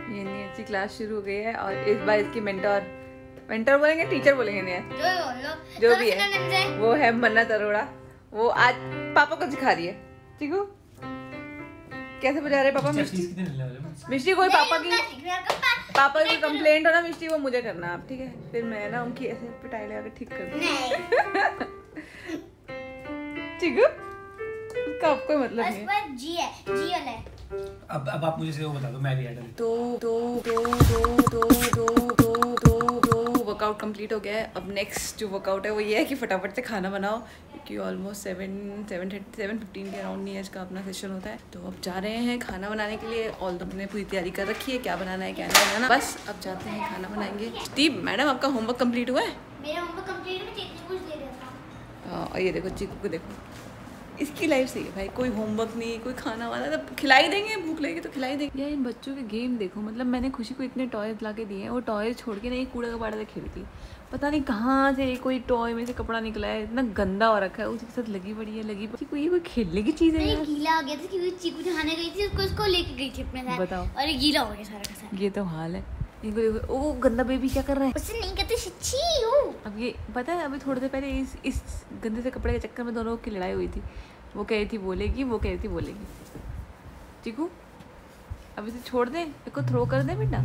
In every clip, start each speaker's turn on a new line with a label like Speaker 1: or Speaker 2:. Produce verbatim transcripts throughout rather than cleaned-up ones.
Speaker 1: ये नहीं अच्छी क्लास शुरू हो गई है और इस बार इसकी मेंटर मेंटर बोलेंगे टीचर बोलेंगे नहीं
Speaker 2: जो
Speaker 1: जो भी है वो है मन्नत अरोड़ा। वो आज पापा को सिखा रही है। चीकू कैसे बजा रहे पापा मिष्टी? मिष्टी कोई पापा की पापा की कंप्लेंट हो ना मिष्टी वो मुझे करना आप, ठीक है? फिर मैं ना उनकी ऐसे पिटाई लगा के ठीक कर दूँ। चीकू उसका अब कोई मतलब नहीं है।
Speaker 2: जी है जी है।
Speaker 3: अब अब आप मुझे से वो बता दो, मैं भी ऐड
Speaker 1: दो दो दो दो दो दो दो दो दो वर्कआउट कंप्लीट हो गया है। अब नेक्स्ट जो वर्कआउट है वो ये है कि फटाफट से खाना बनाओ क्योंकि almost seven seven thirty seven fifteen के अराउंड नीरज का अपना सेशन होता है। तो अब जा रहे हैं खाना बनाने के लिए। ऑल तो हमने पूरी तैयारी कर रखी है, क्या बनाना है क्या नहीं बनाना, बस अब जाते हैं खाना बनाएंगे। स्टीव मैडम आपका होमवर्क कंप्लीट हुआ है?
Speaker 2: मेरा होमवर्क कंप्लीट है, चीकू कुछ दे रहा था।
Speaker 1: हाँ और ये देखो चीकू को देखो, इसकी लाइफ सही है भाई, कोई होमवर्क नहीं कोई खाना वाना, तो खिलाई देंगे, भूख लगेगी तो खिलाई देंगे। यार इन बच्चों के गेम देखो, मतलब मैंने खुशी को इतने टॉयज ला के दिए हैं, वो टॉयज छोड़ के नहीं कूड़ा कबाड़ा से खेलती है। पता नहीं कहाँ से कोई टॉय में से कपड़ा निकला है, इतना गंदा हो रखा है, उसके साथ लगी पड़ी है लगी पड़ी। कोई ये कोई खेलने की चीज़ है?
Speaker 2: गीला हो गया था क्योंकि चीकू नहाने गई थी, उसको उसको लेके गई थी अपने साथ।
Speaker 1: बताओ।
Speaker 2: और ये गीला हो गया सारा का सारा।
Speaker 1: ये तो हाल है। इनको देखो, ओ गंदा बेबी क्या कर रहा है?
Speaker 2: उससे नहीं कहते छी हो।
Speaker 1: अब ये पता है अभी थोड़ी देर पहले इस इस गंदे से कपड़े के चक्कर में दोनों की लड़ाई हुई थी। वो कह रही थी बोलेगी, वो कह रही थी बोलेगी। चीकू अब इसे छोड़ दे, इसको थ्रो कर दे बेटा।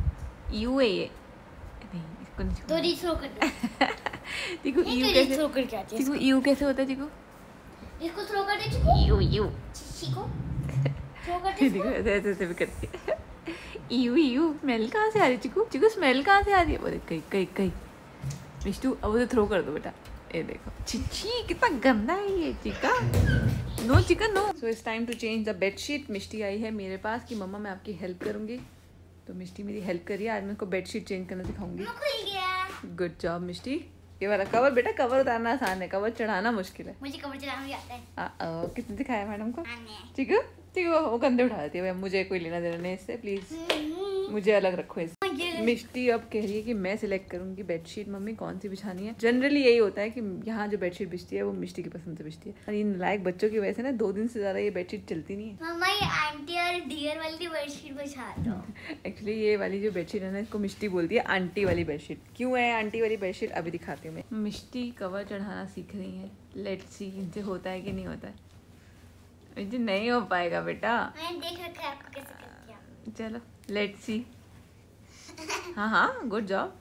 Speaker 1: यू है ये, नहीं इसको नहीं
Speaker 2: तो री थ्रो कर दे।
Speaker 1: चीकू यू कैसे
Speaker 2: थ्रो कर क्या?
Speaker 1: चीकू यू कैसे होता है? चीकू
Speaker 2: इसको थ्रो कर दे Cheeku.
Speaker 1: You you
Speaker 2: Cheeku throw कर दे।
Speaker 1: देखो ऐसे ऐसे ऐसे भी करती है। यू यू स्मेल कहाँ से आ रही है चीकू? चीकू स्मेल कहाँ से आ रही है? बोले कहीं कहीं कहीं मिष्टू अब उसे थ्रो कर दो बेटा। ये देखो चिची कितना गंदा है ये चिका। No chicken no. So it's time to change the bedsheet. Mishti आई है मेरे पास कि मम्मा मैं आपकी हेल्प करूंगी, तो मिष्टी मेरी हेल्प करिए। आज मैं उसको बेडशीट चेंज करना सिखाऊंगी।
Speaker 2: खुल गया।
Speaker 1: Good job Mishti. ये वाला कवर बेटा, कवर उतारना आसान है, कवर चढ़ाना मुश्किल है।
Speaker 2: मुझे कवर चलाना भी आता है।
Speaker 1: आ, किसने सिखाया मैडम को?
Speaker 2: आने।
Speaker 1: ठीक है ठीक है, वो कंधे उठा देती है। मुझे कोई लेना देना नहीं इससे, प्लीज मुझे अलग रखो इससे। मिष्टी अब कह रही है कि मैं सिलेक्ट करूंगी बेडशीट, मम्मी कौन सी बिछानी है। जनरली यही होता है कि यहाँ जो बेडशीट बिछती है वो मिष्टी की पसंद से बिछती है, और इन लायक बच्चों की वजह से ना दो दिन से ज्यादा ये बेडशीट चलती नहीं है।
Speaker 2: मम्मा ये आंटी और डियर वाली बेडशीट बिछा दो।
Speaker 1: एक्चुअली ये वाली जो बेडशीट है ना, इसको मिष्टी बोलती है आंटी वाली बेडशीट। क्यों है आंटी वाली बेडशीट अभी दिखाती हूँ मैं। मिष्टी कवर चढ़ाना सीख रही है, लेट्स सी इनसे होता है कि नहीं होता है। मुझे नहीं हो पाएगा बेटा,
Speaker 2: मैंने देख रखा है आपको कैसे करती है।
Speaker 1: चलो लेट्स सी। हाँ हाँ गुड जॉब।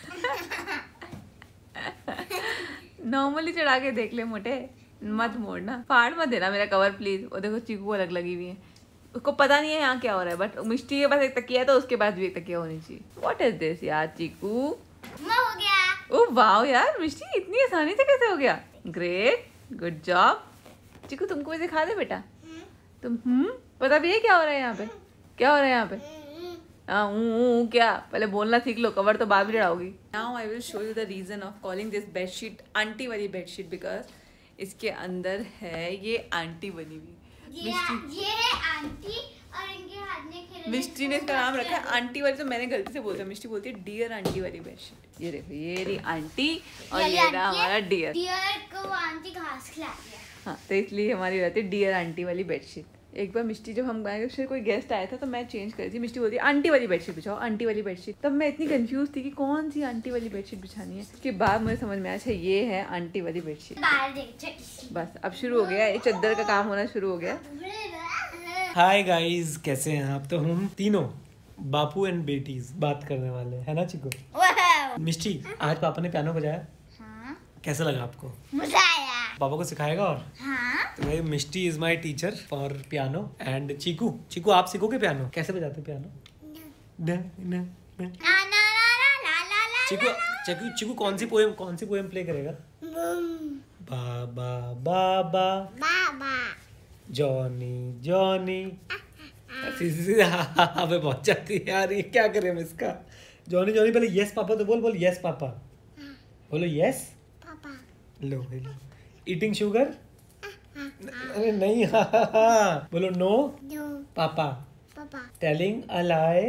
Speaker 1: नॉर्मली चढ़ा के देख ले मोटे, मत मोड़ना, फाड़ मत देना मेरा कवर प्लीज। वो देखो चीकू को अलग लगी हुई है, उसको पता नहीं है यहाँ क्या हो रहा है, बट मिष्टी के पास एक तकिया है तो उसके पास भी एक तकिया होनी चाहिए। व्हाट इज दिस यार चीकू?
Speaker 2: हो गया।
Speaker 1: ओह वाओ यार मिष्टी इतनी आसानी से कैसे हो गया? Great good job. चीकू तुमको सिखा दे बेटा। तुम हम्म पता भी है क्या हो रहा है यहाँ पे? क्या हो रहा है यहाँ पे? हाँ ऊ क्या, पहले बोलना सीख लो, कवर तो बाद में चढ़ाओगी। Now I will show you the reason of calling this bedsheet aunty वाली बेडशीट, बिकॉज इसके अंदर है ये आंटी बनी हुई।
Speaker 2: ये, ये है आंटी और इनके हाथ में खेलने।
Speaker 1: मिष्टी ने इसका नाम रखा है आंटी वाली, तो मैंने गलती से बोलता, मिष्टी बोलती है डियर आंटी वाली बेडशीट। ये देखो ये रही आंटी और ये रहा हमारा डियर।
Speaker 2: डियर को आंटी घास खिला दिया।
Speaker 1: हाँ तो इसलिए हमारी रहती है डियर आंटी वाली बेडशीट। एक बार मिष्टी जब हम गए फिर कोई गेस्ट आया था तो मैं चेंज करी थी, मिष्टी बोलती है आंटी वाली बेडशीट बिछाओ, आंटी वाली बेडशीट। तब मैं इतनी कंफ्यूज थी कि कौन सी आंटी वाली बेडशीट बिछानी है। उसके बाद मुझे समझ में आया अच्छा ये है आंटी वाली बेडशीट। बस अब शुरू हो गया, ये चद्दर का काम होना शुरू हो गया।
Speaker 3: हाय गाइस, कैसे हैं आप? तो हम तीनों बापू एंड बेटीज बात करने वाले हैं, है ना चिकू? मिष्टी आज पापा ने पियानो बजाया।
Speaker 2: हाँ।
Speaker 3: कैसा लगा आपको?
Speaker 2: मजा आया।
Speaker 3: पापा को सिखाएगा और
Speaker 2: हाँ।
Speaker 3: तो भाई Mishti is my teacher for piano and Cheeku Cheeku आप सीखोगे पियानो? कैसे बजाते पियानो? न, न, न।
Speaker 2: ना ना ना ना ना ना।
Speaker 3: चीकू चीकू चीकू कौन सी पोएम कौन सी पोएम प्ले करेगा? बाबा बाबा
Speaker 2: बाबा
Speaker 3: जॉनी जॉनी। सीधी सीधी हाँ पे पहुंच जाती है यार, ये क्या करें हम इसका? जॉनी जॉनी पहले यस पापा तो बोल बोल यस पापा बोलो यस
Speaker 2: पापा।
Speaker 3: लो ईटिंग शुगर अरे नहीं हाँ हाँ हाँ बोलो नो
Speaker 2: नो
Speaker 3: पापा
Speaker 2: पापा।
Speaker 3: टेलिंग अ लाई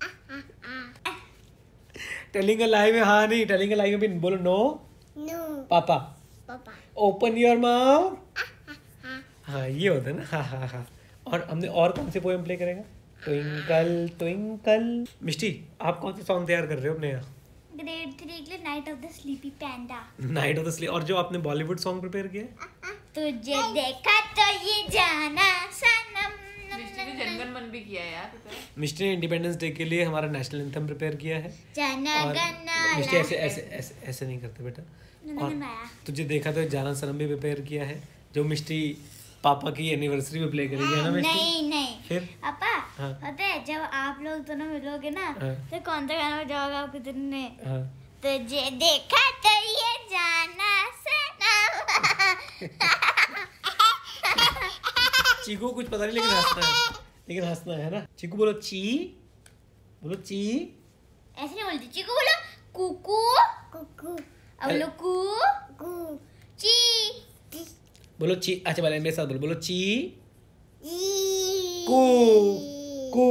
Speaker 3: टेलिंग अ लाई में हाँ नहीं, टेलिंग अ लाई में भी बोलो नो
Speaker 2: नो
Speaker 3: पापा।
Speaker 2: पापा।
Speaker 3: Open your mouth. हाँ ये होता है ना, हाँ हाँ हाँ। और हमने और कौन सी पोएम प्ले करेगा? Twinkle twinkle. मिष्टी, आप कौन सा सॉन्ग तैयार कर रहे हो अपने यहाँ?
Speaker 2: ग्रेड थ्री के लिए night of the sleepy panda.
Speaker 3: Night of the sleep. और जो आपने बॉलीवुड सॉन्ग प्रिपेयर किया?
Speaker 2: तुझे देखा तो ये जाना सनम।
Speaker 1: मिष्टी ने जनगण मन भी किया है यार।
Speaker 3: मिष्टी ने इंडिपेंडेंस डे के लिए हमारा नेशनल एंथम प्रिपेयर किया है। और मिष्टी ऐसे ऐसे ऐसे ऐसे नहीं करते बेटा। और तुझे देखा तो जाना सनम भी प्रिपेयर किया है, जो मिष्टी पापा की एनिवर्सरी में प्ले करेगी, है ना मिष्टी?
Speaker 2: नहीं नहीं
Speaker 3: फिर
Speaker 2: पापा,
Speaker 3: हाँ।
Speaker 2: पता है जब आप लोग दोनों मिलोगे ना,
Speaker 3: हाँ।
Speaker 2: तो कौन सा गाना बजाओगे आपके दिन में?
Speaker 3: हाँ।
Speaker 2: तुझे देखा तो ये जाना सनम।
Speaker 3: चीकू कुछ पता नहीं, लेकिन हंसना है, लेकिन हंसना है ना। चीकू बोलो ची, बोलो ची।
Speaker 2: ऐसे नहीं बोलती चीकू, बोलो कुकू कुकू। अब बोलो कू कू ची।
Speaker 3: बोलो ची। अच्छा बोलो मेरे साथ बोलो, बोलो ची कू कू।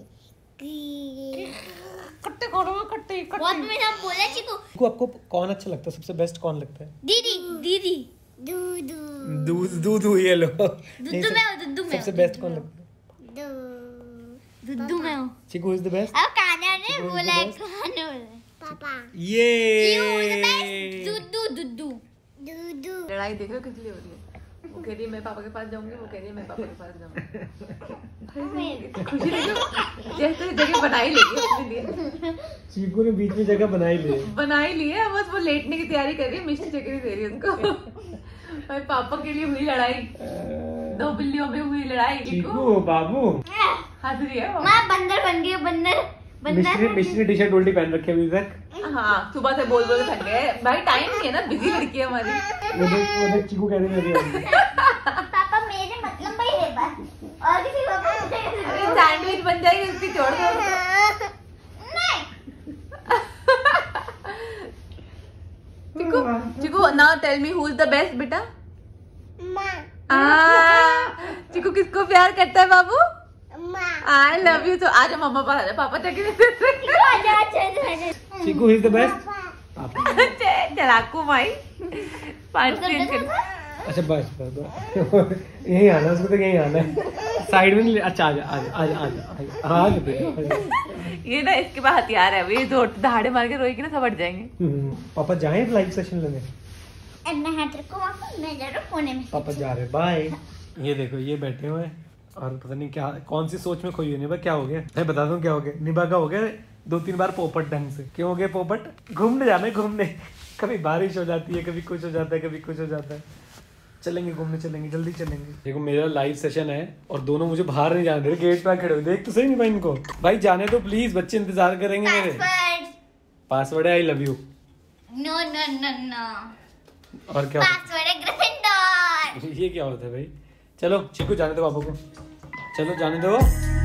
Speaker 1: कट्टे करो कट्टे कट्टे।
Speaker 2: बहुत में सब बोला चीकू।
Speaker 3: चीकू, आपको कौन अच्छा लगता है? सबसे बेस्ट कौन लगता है?
Speaker 2: दीदी दीदी दूधू
Speaker 3: दूध दूध ये लो।
Speaker 2: दुद्धू में हो, दुद्धू में
Speaker 3: सबसे
Speaker 2: हो।
Speaker 3: बेस्ट कौन लगता है?
Speaker 2: दुद्धू में हो।
Speaker 3: Cheeku is the best.
Speaker 2: अब कान्हा ने
Speaker 3: Who is the
Speaker 2: बोला है,
Speaker 3: best?
Speaker 2: कान्हा ने बोला है। पापा
Speaker 3: ये
Speaker 2: दुद्धू दुद्धू दुद्धू।
Speaker 1: लड़ाई देख रहे हो किस लिए हो रही है? वो कह रही है मैं पापा के पास जाऊंगी, वो कह रही है मैं पापा के पास जाऊंगी। खुशी लगी जैसे जगह बना ही लेगी अपने लिए।
Speaker 3: चीकू ने बीच में जगह बनाई ली
Speaker 1: बना ही ली है, बस वो लेटने की तैयारी कर रही है। मिष्टी चकरी दे रही है उनको। भाई पापा के लिए हुई लड़ाई, दो बिल्लियों में हुई लड़ाई।
Speaker 3: चीकू बाबू
Speaker 1: हंस रही है वो।
Speaker 2: माँ बंदर बन गई, बंदर बंदर।
Speaker 3: मिष्टी ने टी शर्ट उल्टी पहन रखी है अभी तक।
Speaker 1: हाँ सुबह से बोल बोल के थक गए भाई, टाइम नहीं है ना, बिजी लड़की है हमारी।
Speaker 3: वो देख वो देख चीकू कह रही है
Speaker 2: पापा मेरे मतलब भाई है बस, और किसी को
Speaker 1: सैंडविच बन जाएगी उसकी, छोड़ दो। Chiku Chiku now tell me who is the best बेटा? चिकू किसको प्यार करता है बाबू? आई लव यू। तो आज मम्मा पास आजा, पापा चकरी
Speaker 3: चीकू इज द बेस्ट।
Speaker 1: चलाकू माई पांच चेंज कर।
Speaker 3: अच्छा बस बस बस यही आना, उसको तो यही आना है। साइड में नहीं। अच्छा आजा आजा आजा आजा हाँ आजा।
Speaker 1: ये ना इसके पास हथियार है, ये दो दहाड़े मार के रोएगी ना सब हट जाएंगे।
Speaker 3: पापा जाए लाइव सेशन लेने?
Speaker 2: मैं जा रहा हूँ कोने में।
Speaker 3: पापा जा रहे, बाय। ये देखो ये बैठे हुए हैं और पता नहीं क्या कौन सी सोच में खोई हुई। निभा क्या हो गया? मैं बता दूं क्या हो गया। निभा का हो गया दो तीन बार पोपट ढंग से। क्यों हो गया पोपट? घूमने जाना है, घूमने। कभी बारिश हो जाती है, कभी कुछ हो जाता है, कभी कुछ हो जाता है। चलेंगे घूमने, चलेंगे जल्दी चलेंगे। देखो मेरा लाइव सेशन है और दोनों मुझे बाहर नहीं जाने दे रहे, गेट पे खड़े हो। देख तो सही नहीं भाई इनको। भाई जाने दो प्लीज, बच्चे इंतजार करेंगे मेरे। पासवर्ड है I love you.
Speaker 2: No no no no.
Speaker 3: और क्या?
Speaker 2: पासवर्ड है ग्रिफिंडोर।
Speaker 3: ये क्या होता है भाई? चलो चीकू जाने दो पापा को, चलो जाने दो।